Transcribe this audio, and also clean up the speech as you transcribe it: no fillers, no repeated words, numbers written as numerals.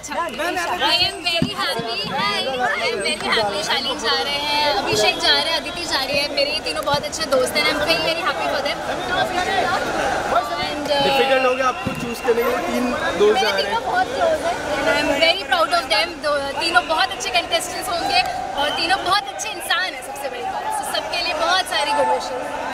अच्छा। I am very happy. Shaleen जा रहे हैं, अभिषेक जा रहे हैं, अदिति जा रही है। मेरे ये तीनों बहुत अच्छे दोस्त हैं। I am very happy for them. Difficult हो गया आपको चूज करने के लिए, 3 दोस्त जा रहे हैं। बहुत क्लोज है and I am very proud of them. तीनों बहुत अच्छे कंटेस्टेंट्स होंगे और तीनों बहुत अच्छे इंसान हैं, सबसे बड़ी बात। सबके लिए बहुत सारी गुड विशेस।